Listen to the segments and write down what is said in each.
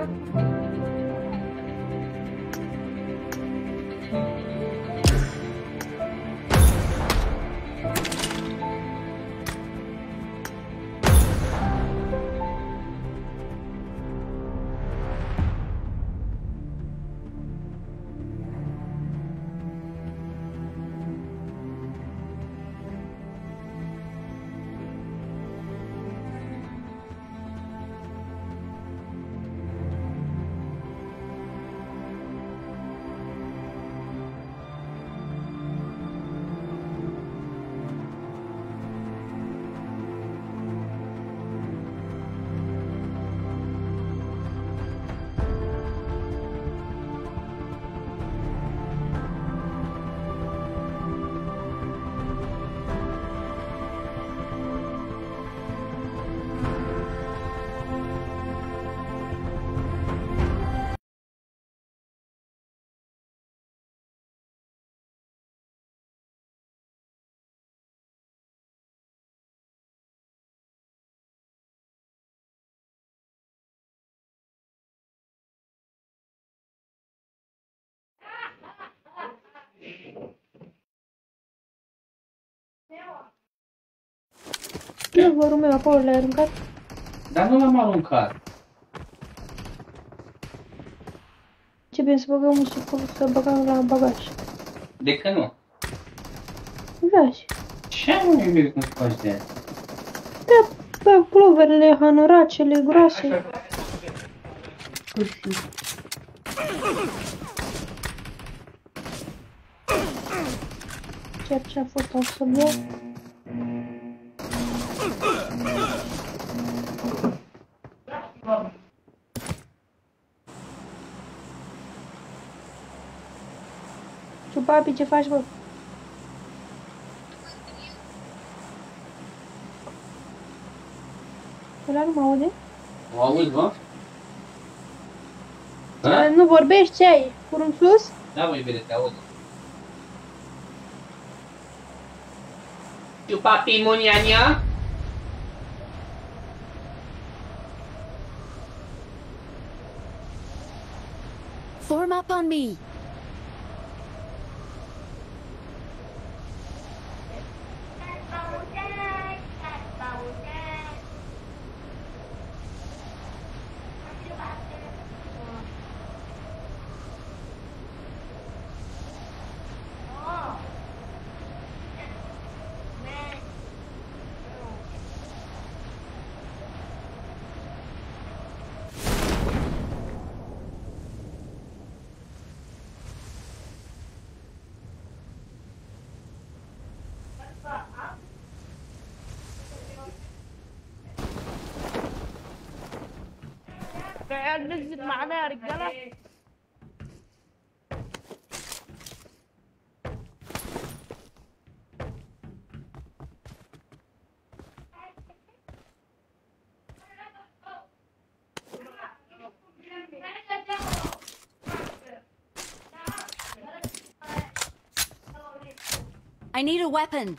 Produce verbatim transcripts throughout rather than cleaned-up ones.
Io vorrei meu acolo, l-ai aruncat? Dar nu l-am aruncat. Ce bine să băgăm un suport, să băgăm la bagaj. De că nu? Vezi? Ce am mai iubit cum faci de aia? Da, da, ploverele, hanoracele groase. Ceea ce a fost o să bea. Ciupapi, ce faci, bă? Ăla nu mă aude? O auzi, bă? Nu vorbești, ce ai? Curând sus? Da, mă, iubire, te aud. Ciupapi, muniania? Form up on me. قاعد نزل معنا يا رجاله. I need a weapon.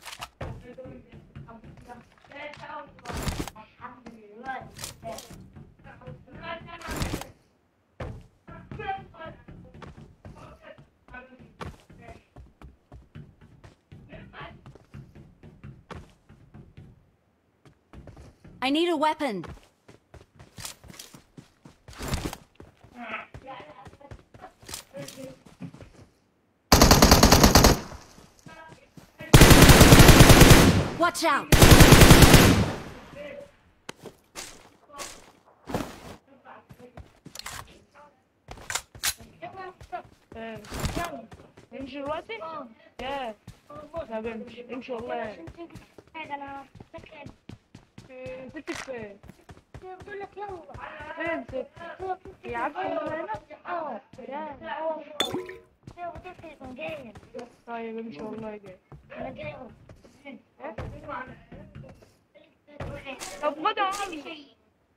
I need a weapon. Watch out. امشي دلوقتي؟ ياه لا بمشي امشي والله. انا فاكر ستك فين؟ بقول لك يلا فين ستك؟ هي عارفة هنا؟ اه ياه يلا بتفرق جاي طيب امشي والله جاي. انا جاي طب خد عمي.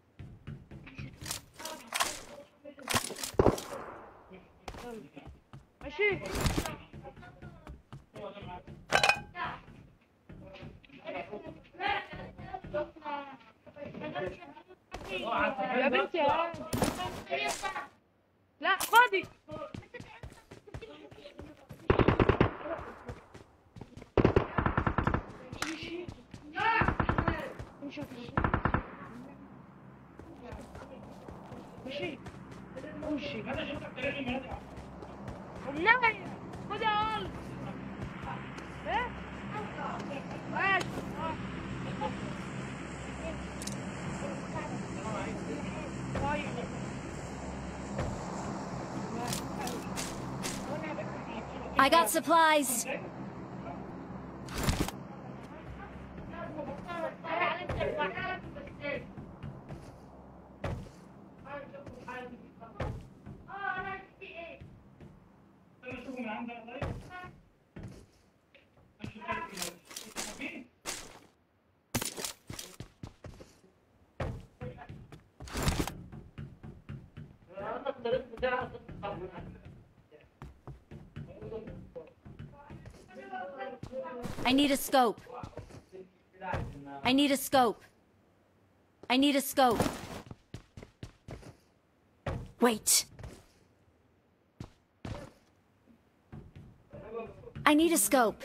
ماشي يا بنتي. لا فاضي. مشي مشي مشي والله خد يا ولد. ايه ماشي. طيب I got supplies. I need a scope. I need a scope. I need a scope. Wait. I need a scope.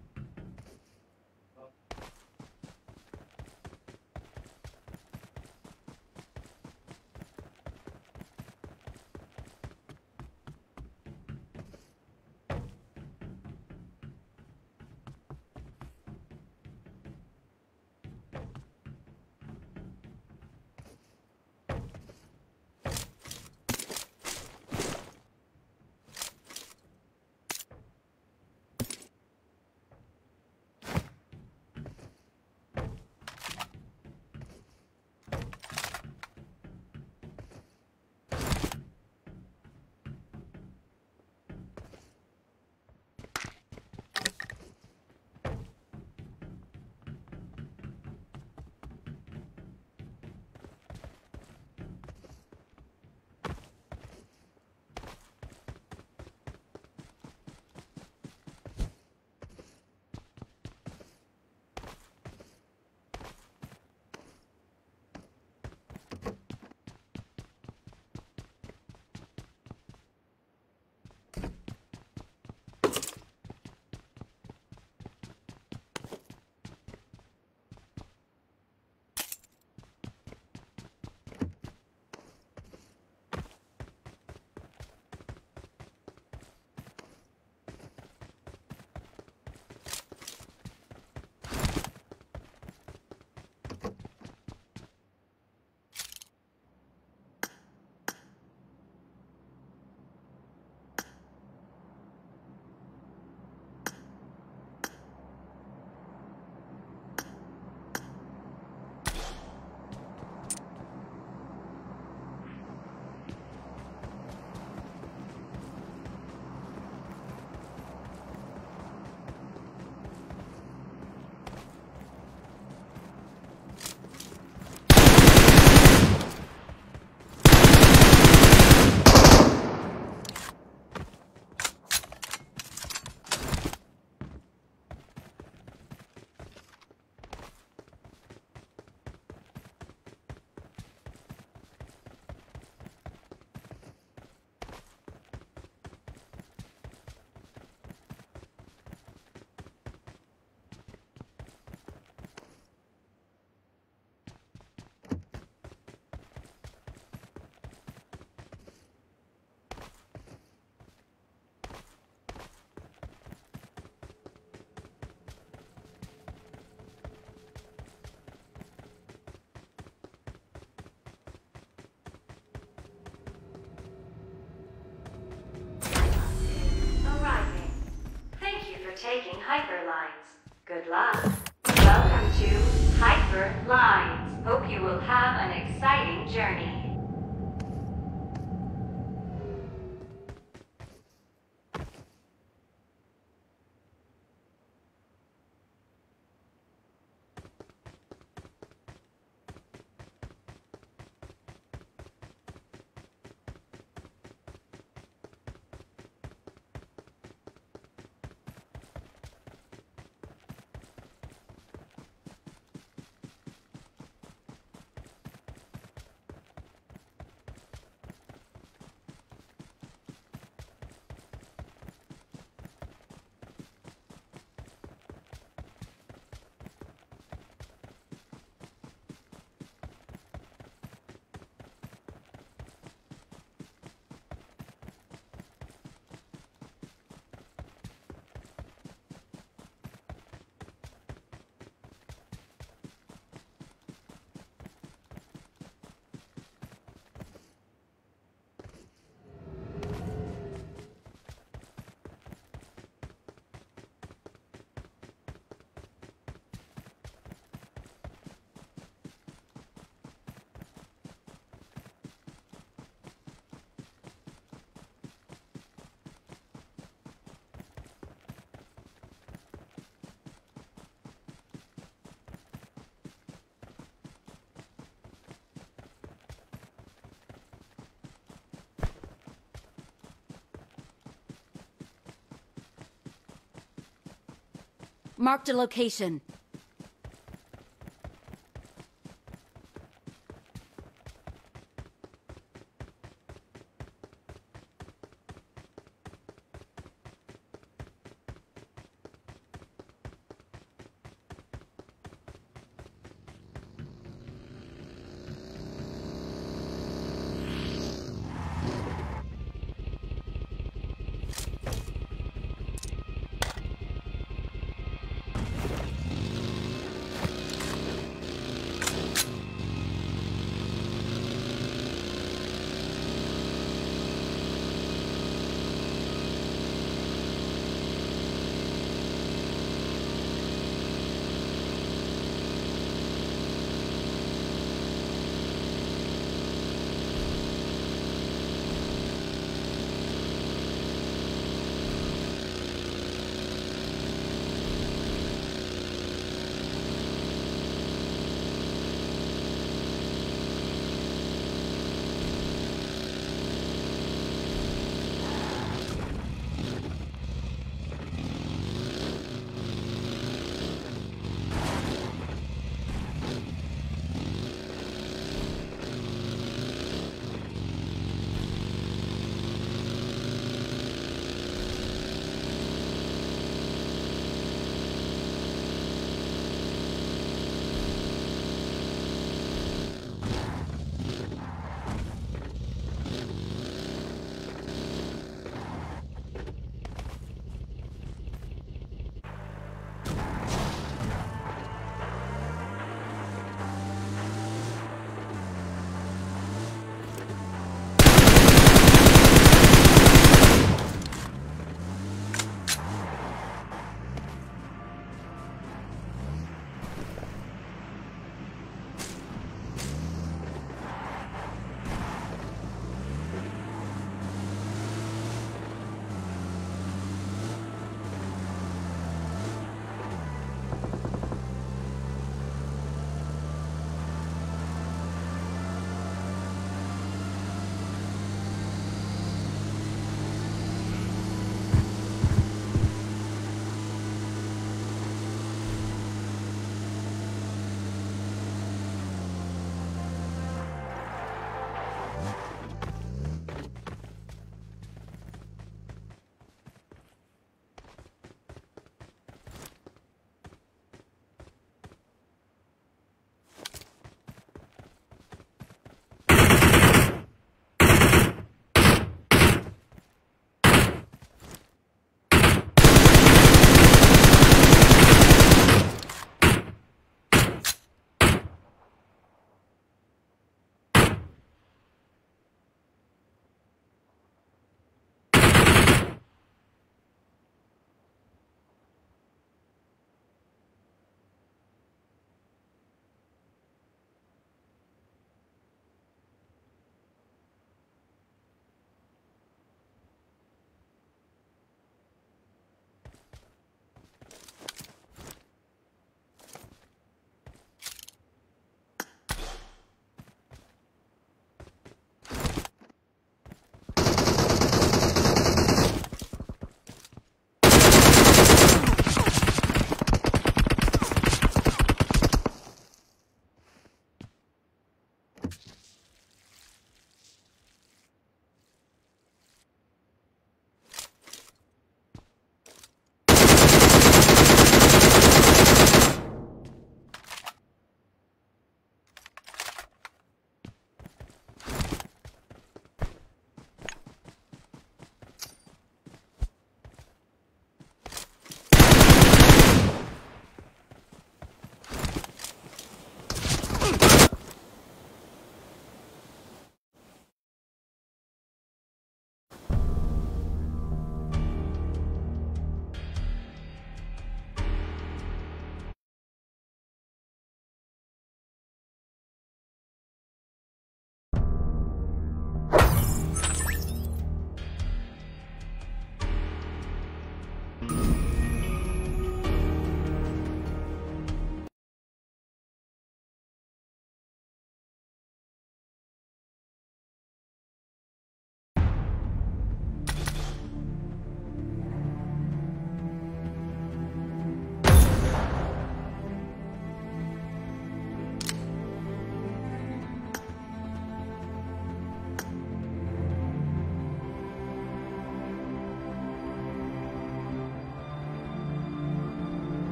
taking Hyperlines. Good luck. Welcome to Hyperlines. Hope you will have an exciting journey. Marked a location.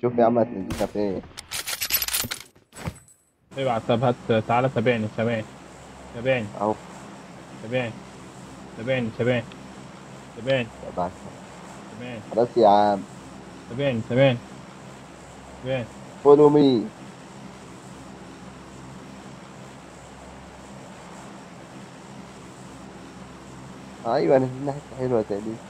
شوف يا عم هتنزلنا فين. ابعت. طب هات، تعالى تابعني تابعني تابعني اهو تابعني تابعني تابعني تابعني بعد. تابعني خلاص يا عم. تابعني تابعني تابعني. فولو مي. ايوه نزلنا حته حلوه زي دي.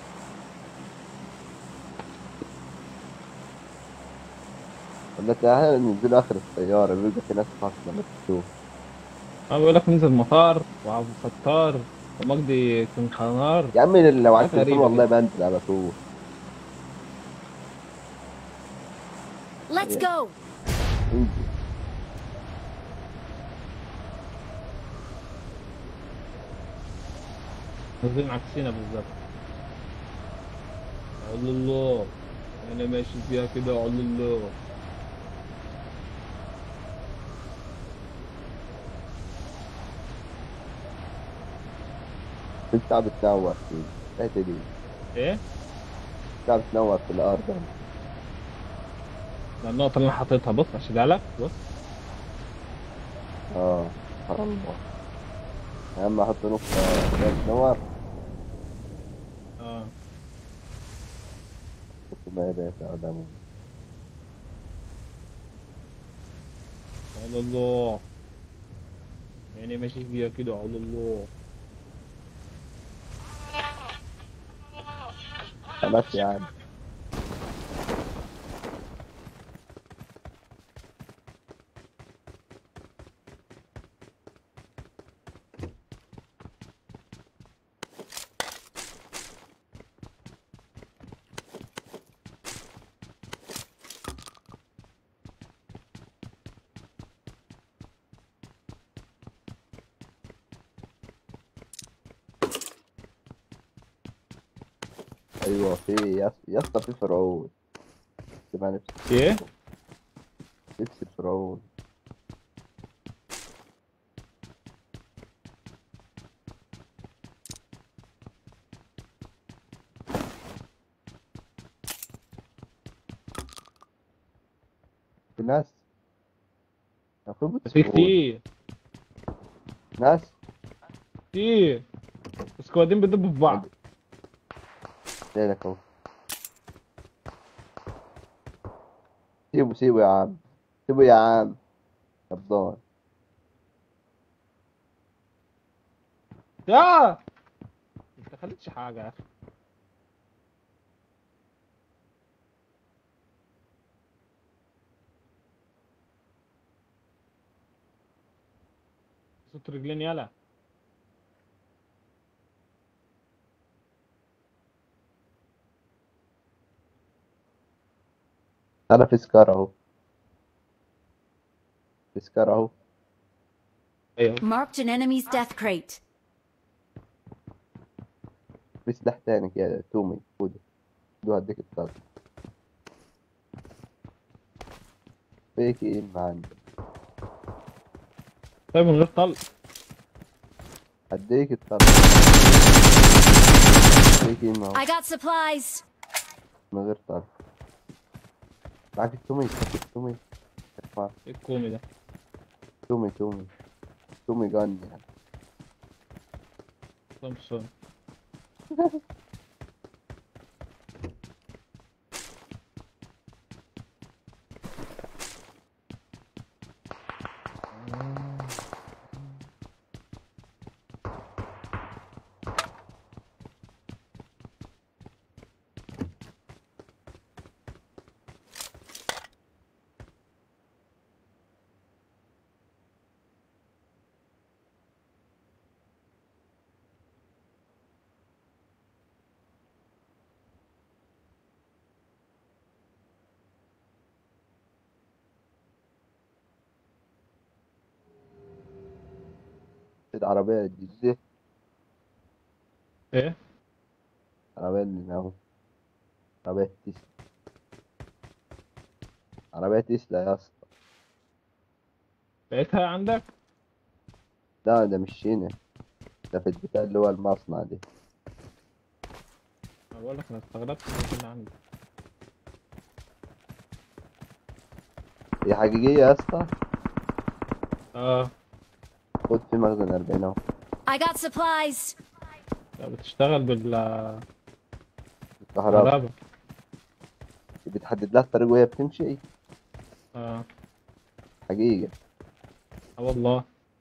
ولا تعالى ننزل اخر السياره بيبقى في ناس فاصله ما تشوف. انا بقول لك ننزل مطار وعبد الستار ومجدي كنخنار. يا عم لو عايز حاجات تنزل غريبة والله كده. بنزل على طول. Let's go. انزل. نازلين عكسينا بالظبط. اقول الله انا ماشي فيها كده اقول الله. انت عم بتنور في الحته دي. ايه؟ انت عم بتنور في الارض. ده النقطة اللي انا حاططها، بص اشيلها لك بص. اه سبحان الله. يا عم احط نقطه بتنور. اه كنت ما يبقى قدامه. اقول الله يعني ماشي فيها كده اقول الله. خلاص يا عم. ايوه في يا يا اسطى في فرعون. اسمها نفس ايه؟ نفس الفرعون. في ناس اخوي في كتير ناس كتير بس قاعدين بيدبوا في بعض. جاي لك اهو. سيبه سيبه يا عم. سيبه يا عم. كبضان. يا انت خليتش حاجة يا اخي. صوت رجلين يلا. انا في سكار اهو. في سكار اهو. ايوه Marked an enemy's death crate. في سلاح تاني كده تومي خده. خده هديك الطلق. فيك ايه ما عندك. طيب من غير طلق. هديك الطلق. فيك ايه ما هو. I got supplies. من غير طلق. معاك التومي. معاك التومي. اسمع. ايه الكومي ده؟ تومي تومي. تومي جن يعني. تومسون. العربية الجديدة. ايه؟ عربية اللي اهو. عربية تسلا. عربية تسلا يا اسطى. لقيتها عندك؟ لا ده مش هنا. ده في البتاع اللي هو المصنع دي. انا بقول لك انا استغربت من اللي عندي. هي حقيقية يا اسطى. اه خد في مخزن أربعين اهو. I got supplies. لا، بتشتغل بالكهرباء. كهرباء. بتحدد لها الطريق وهي بتمشي. اه حقيقة. اه والله.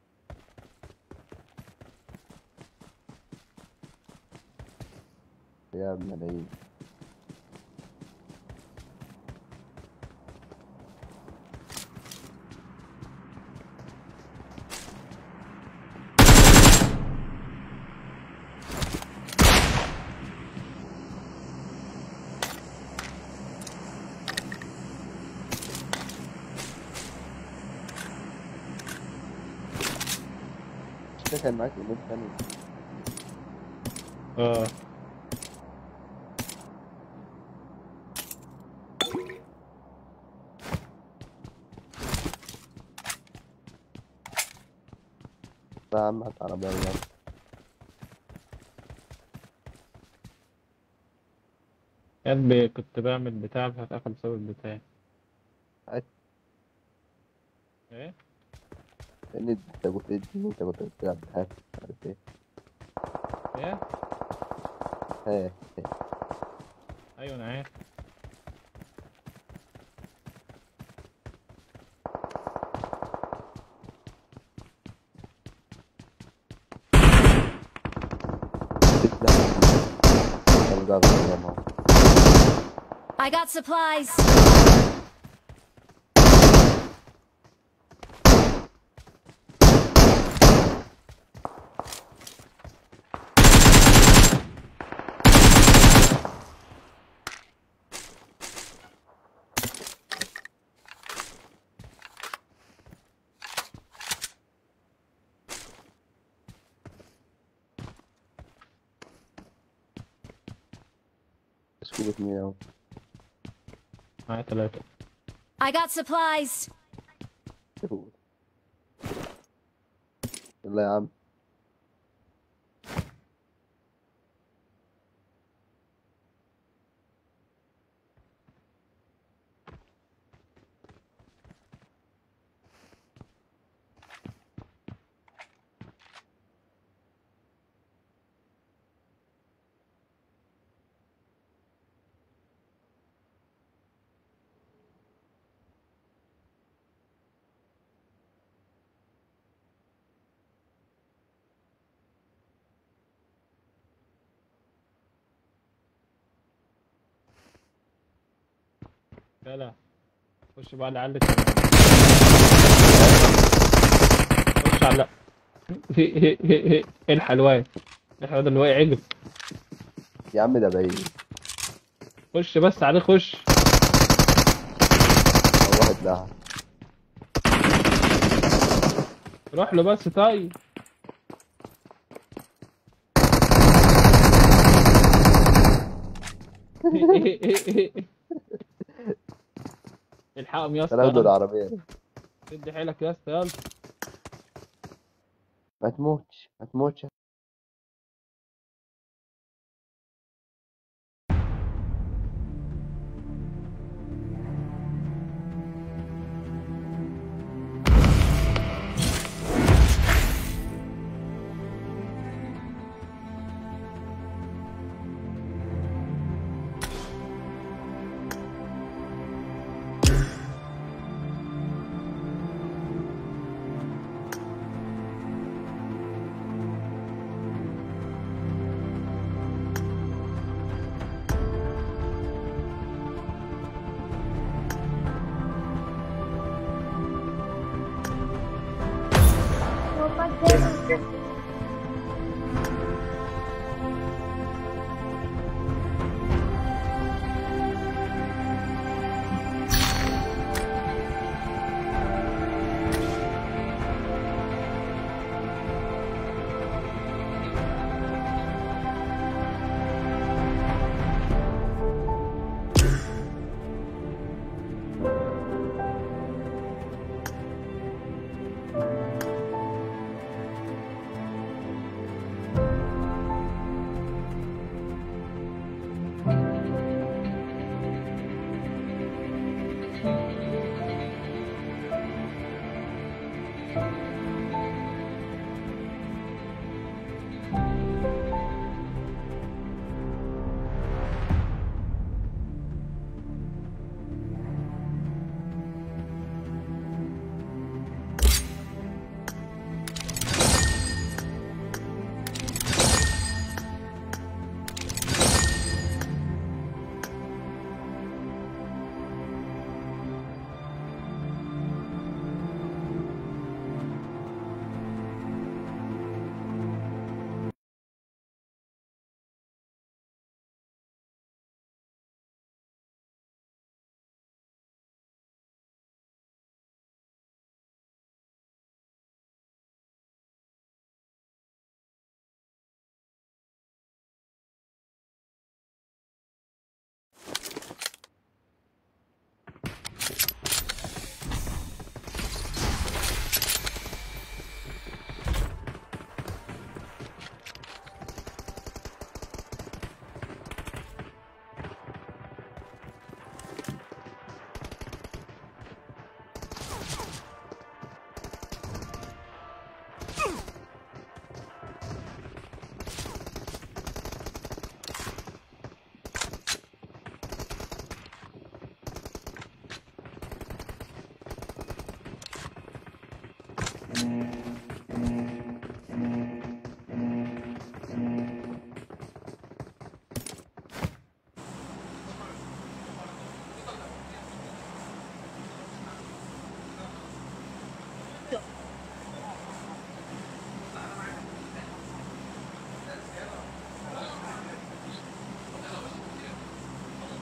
يا ملايين. ده كان معاك ايميل تاني. اه ده يا عم هات عربية يلا. قلبي كنت بعمل بتاع هتقفل بسبب البتاع. هات. ايه لأن انت قلت لي إن انت كنت بتلعب بهاك مش عارف ايه. ايه ها ايوه انا عارف. I got supplies. سكوبة مين اهو. معايا تلاتة. I got supplies. يلا يا عم. يلا خش بقى على العلة. خش على هي هي هي هي ايه الحلوان؟ الحلوان اللي واقع عجل. يا عم ده بعيد. خش بس عليه خش. هو واحد لها. روح له بس طيب. الحقهم يا اسطى. تلاقوا العربية. شد حيلك يا اسطى يلا. ما تموتش ما تموتش.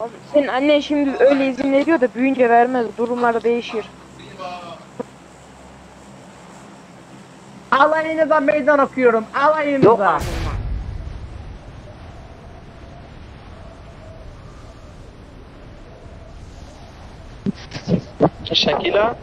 Abi senin annen şimdi öyle izin veriyor da büyüyünce vermez. Durumlar değişir. Alayınıza meydan okuyorum. Alayınıza. Yok abi. Shakila.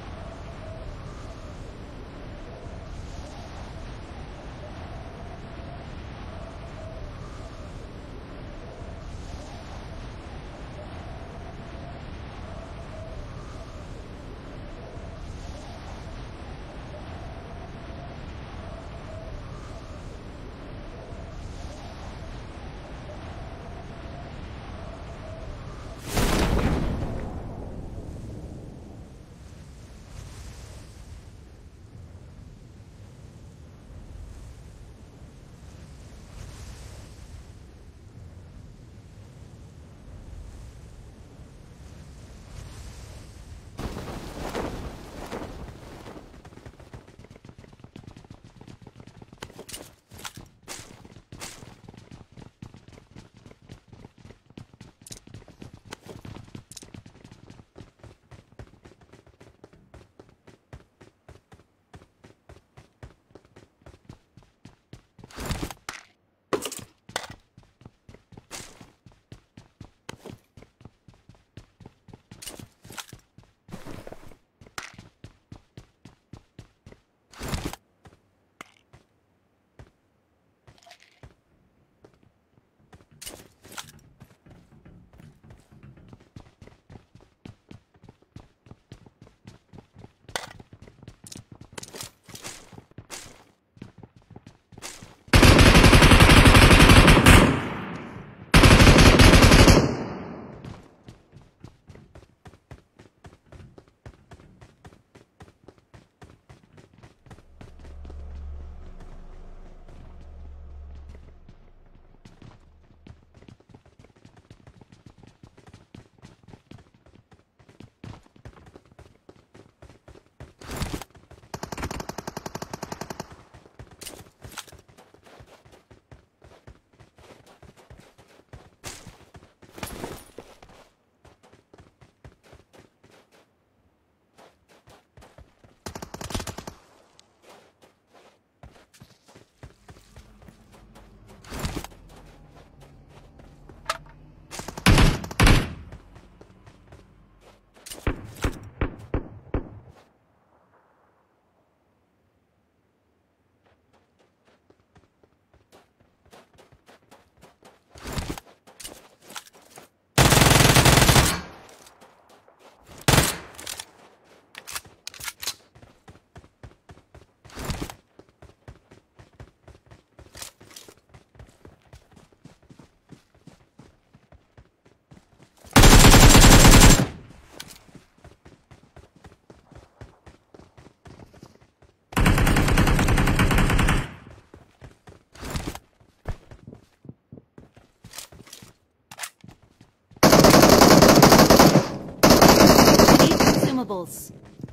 Consumables.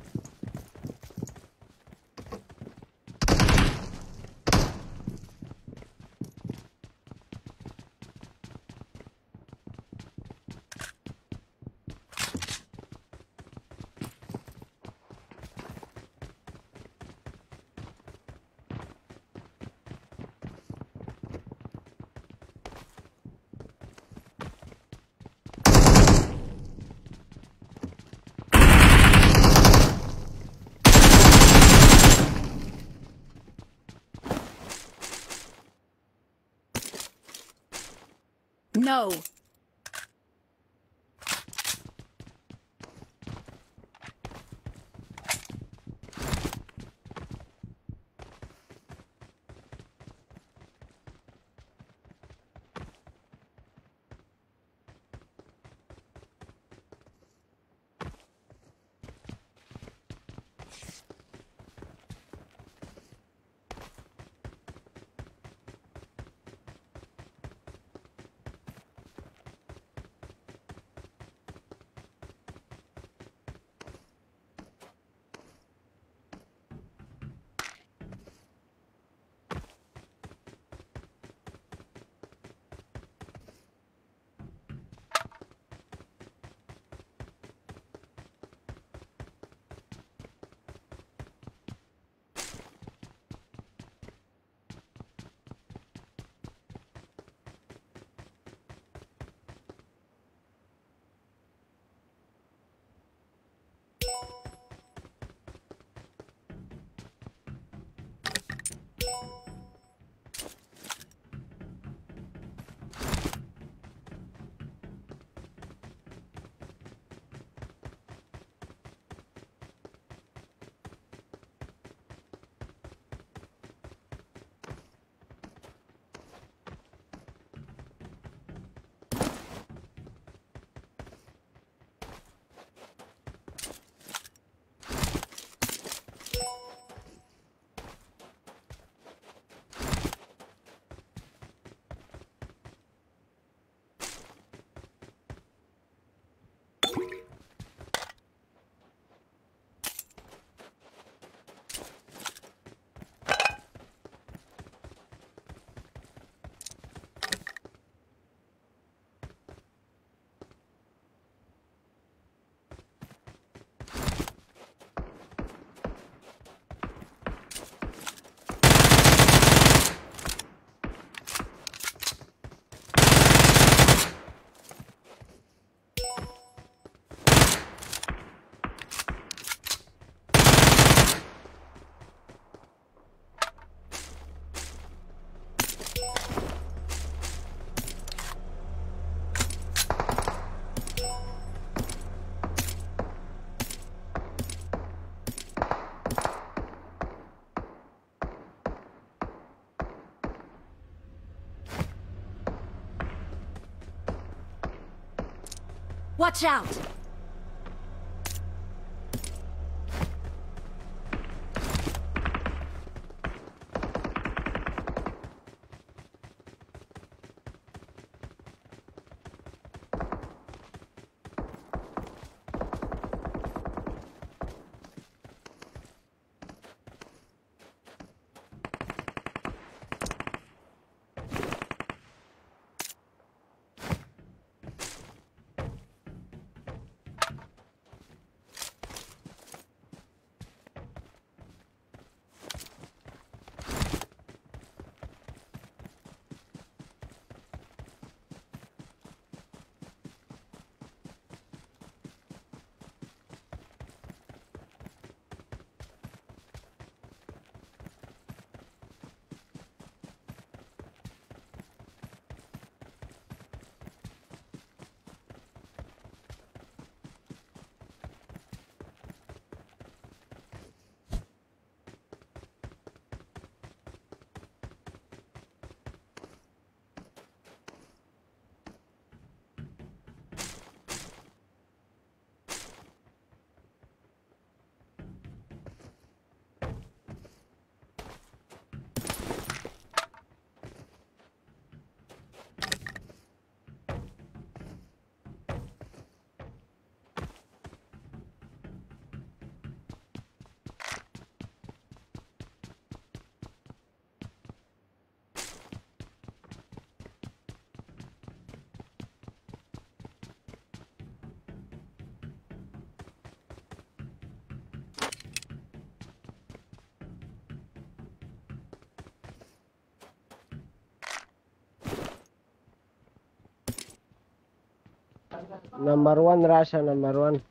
No. Watch out! Number one, Russia, number one.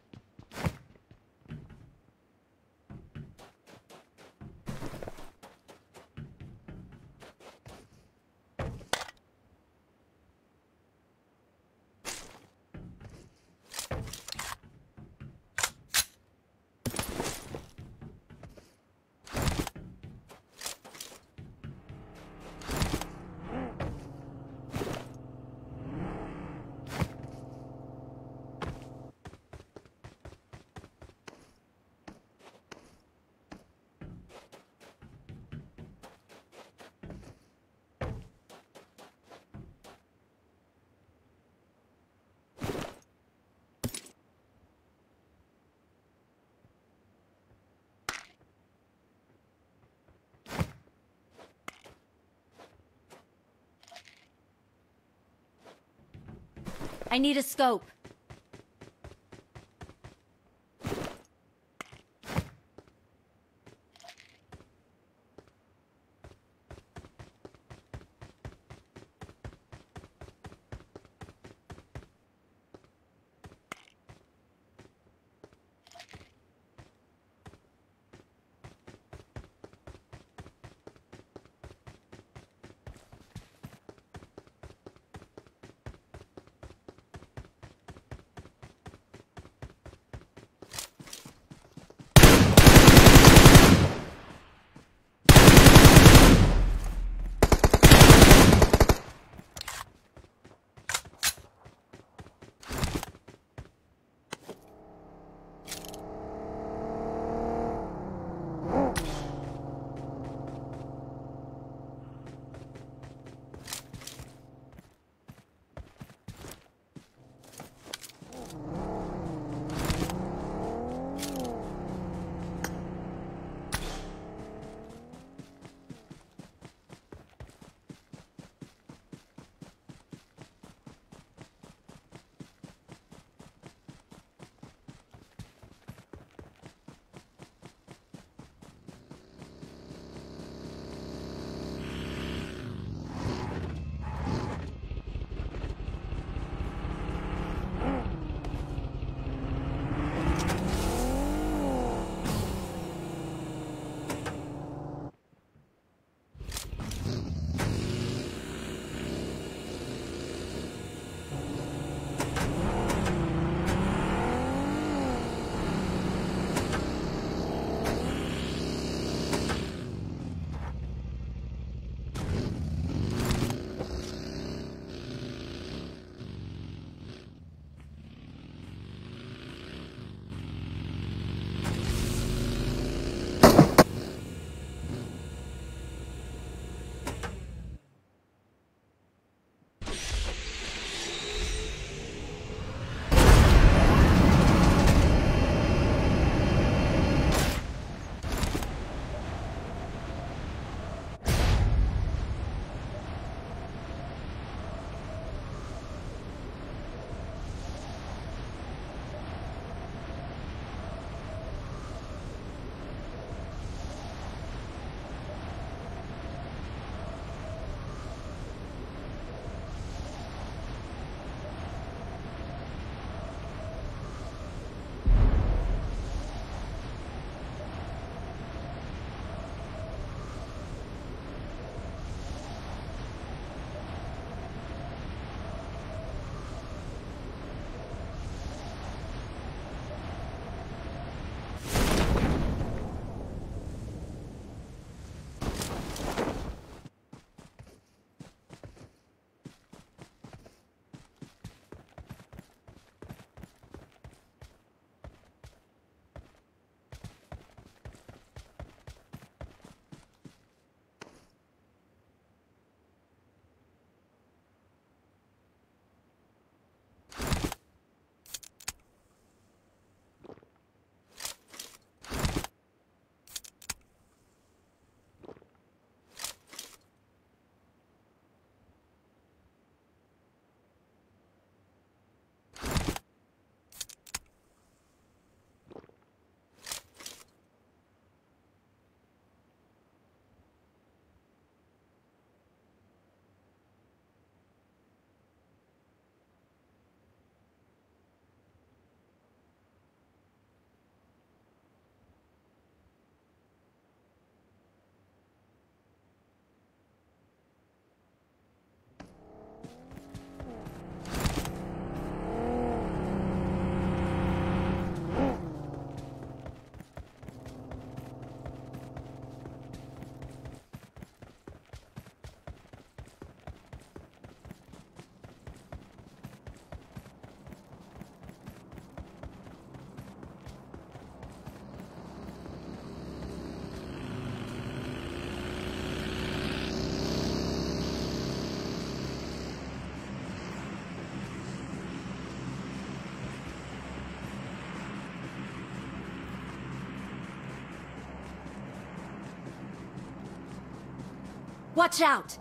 I need a scope. Watch out!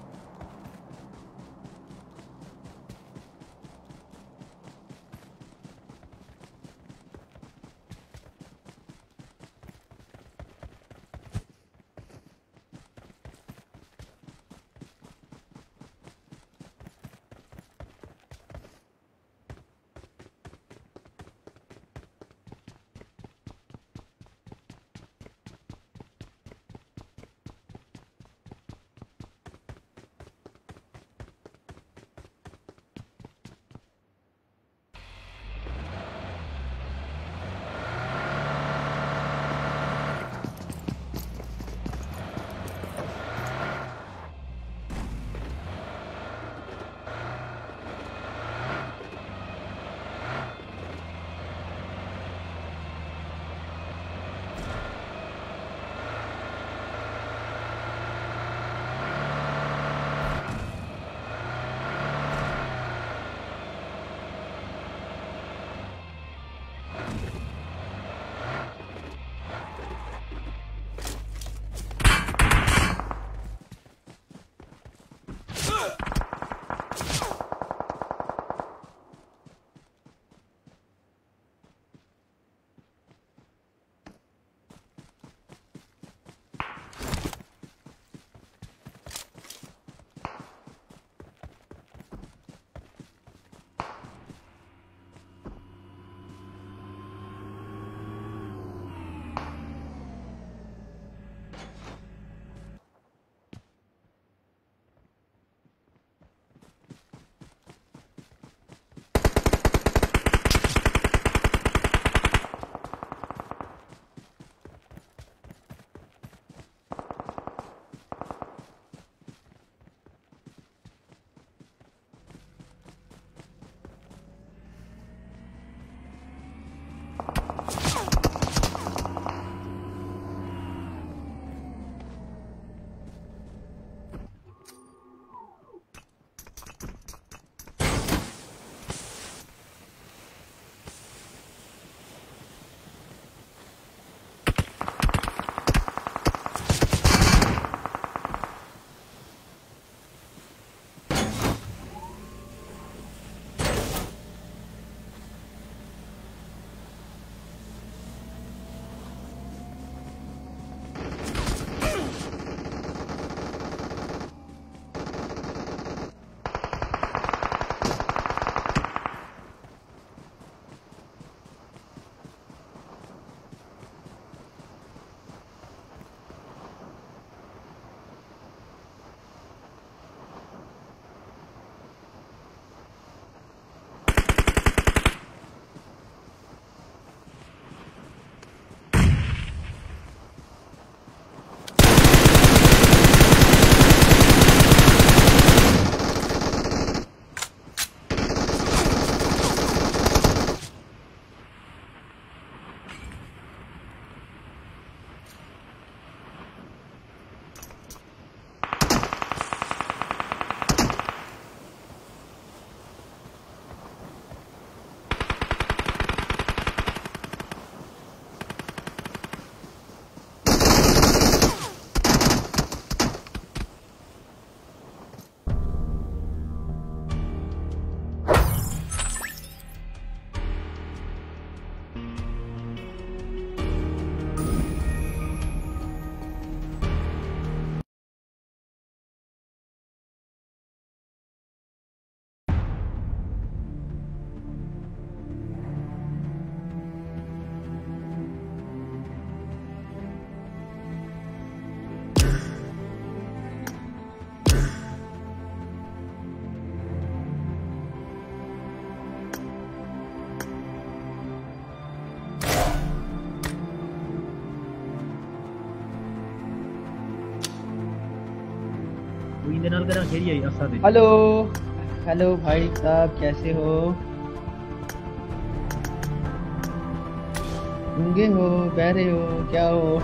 Hello hello भाई साहब, कैसे हो? गूंगे हो, बहरे हो, क्या हो?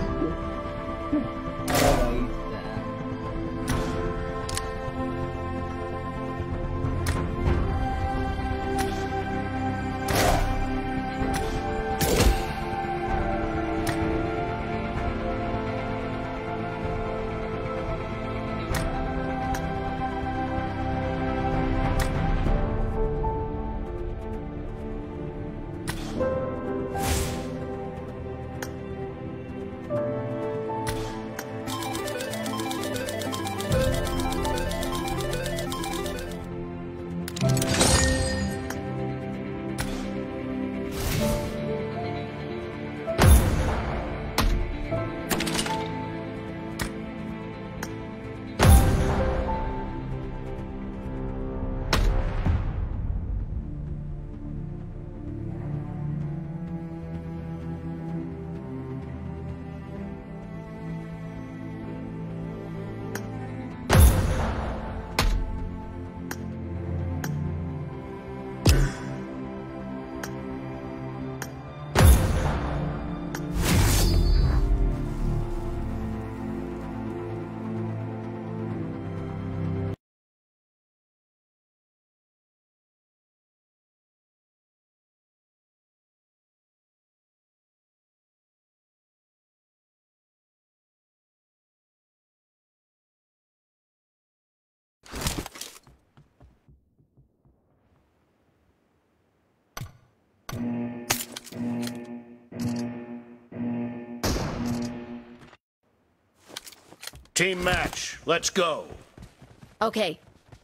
Team match. Let's go. Okay.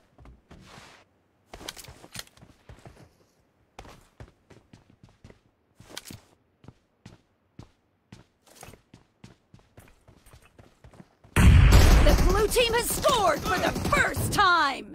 The blue team has scored for the first time!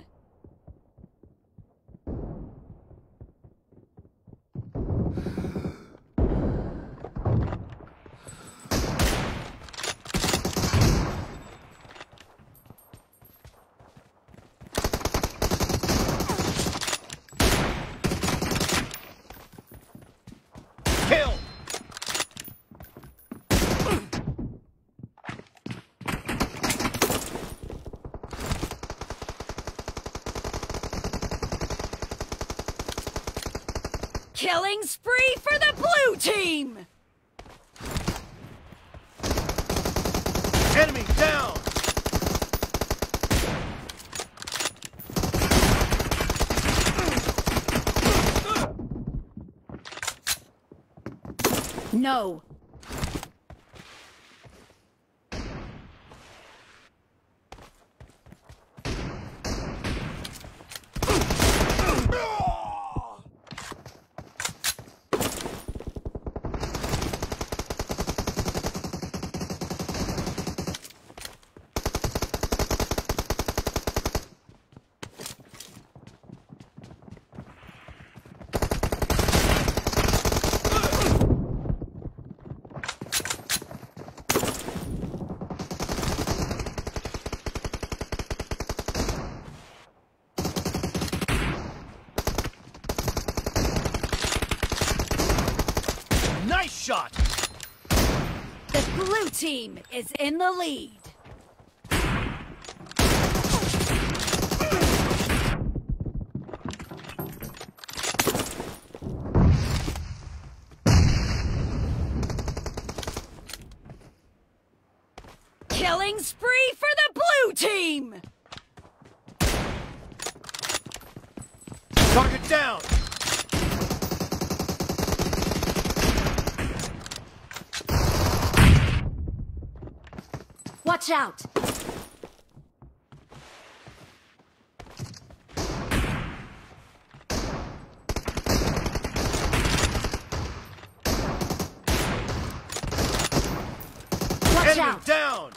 Kill! Killing spree for the blue team! Enemy down! No. Nice shot! The blue team is in the lead. Killing spree for the blue team! Target down! Watch out! Watch Enemy out! down!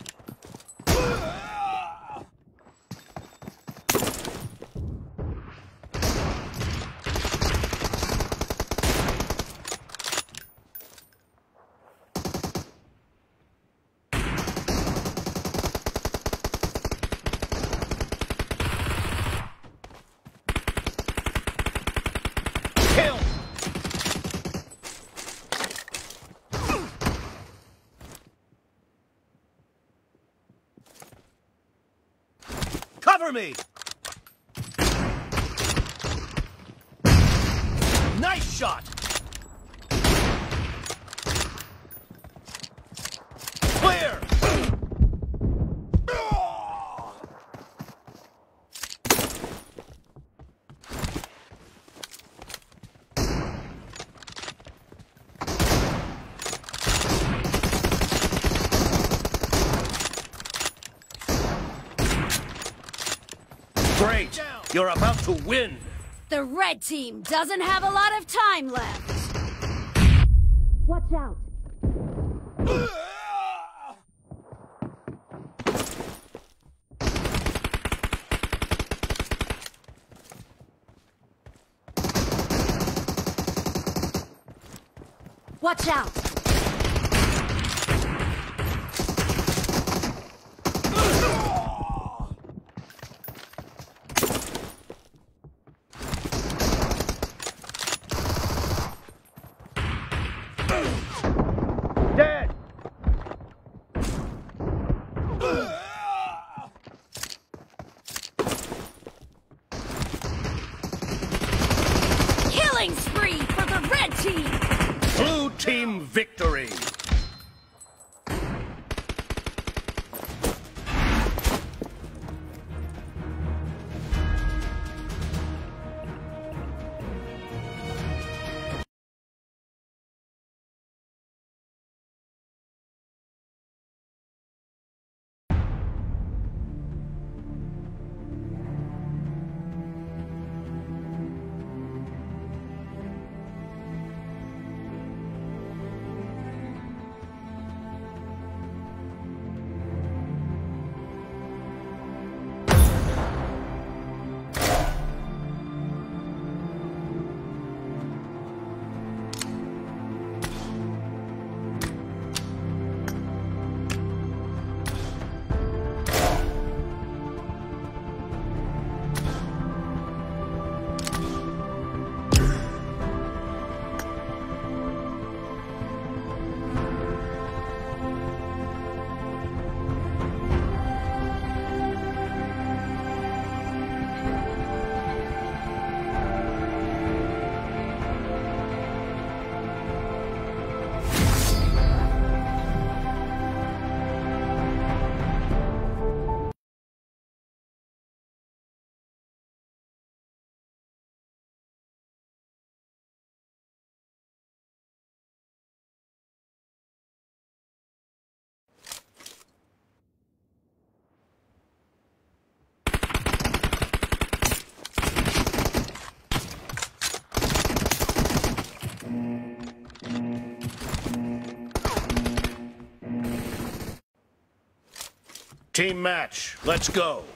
Kill! Cover me! Nice shot! Clear! Great! You're about to win! The red team doesn't have a lot of time left. Watch out! Watch out! Dead! Killing spree for the red team! Blue team victory! Team match. Let's go.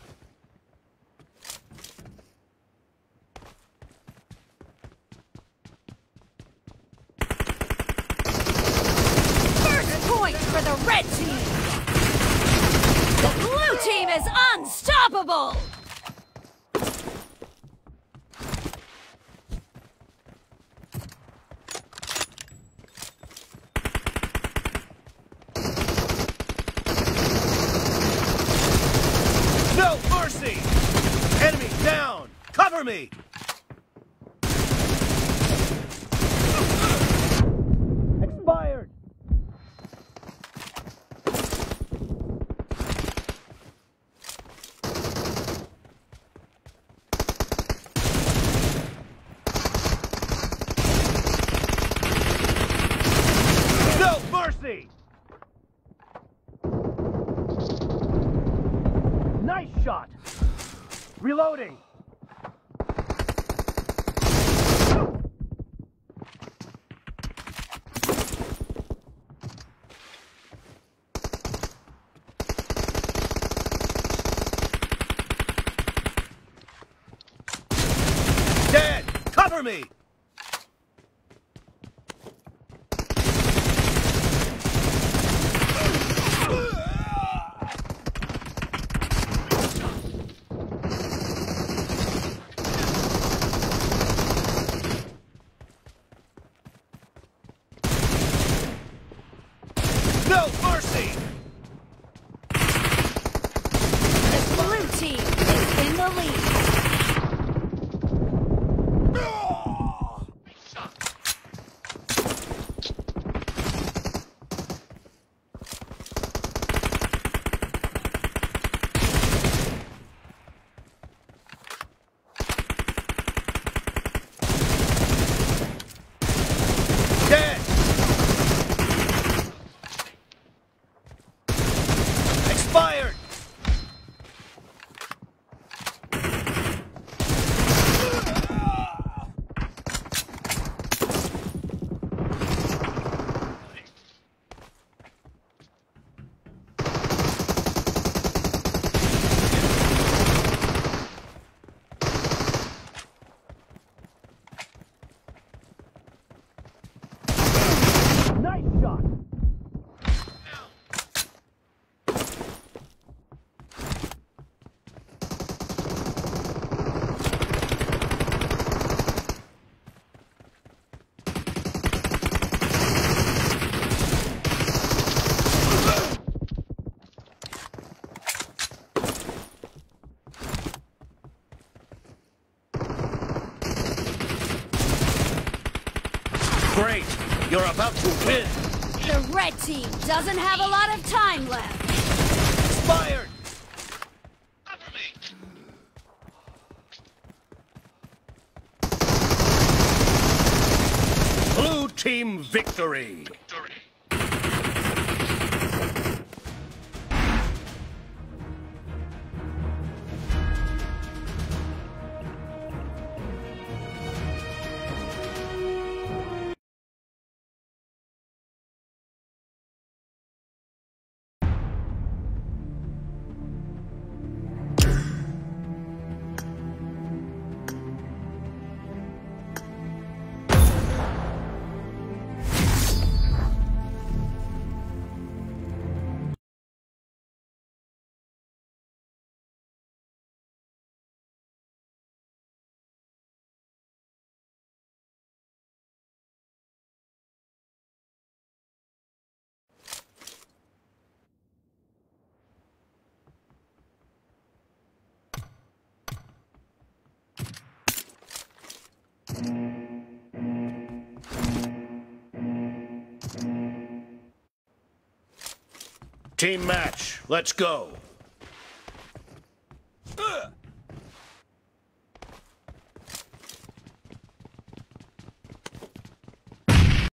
First point for the red team. The blue team is unstoppable. No mercy! Enemy down! Cover me! Expired! No mercy! Nice shot! Reloading! Dead! Cover me! No mercy! The blue team is in the lead. Dead! Expired! Nice shot! Great! You're about to win! The red team doesn't have a lot of time left. Expired! Blue team victory! Team match, let's go. Ugh.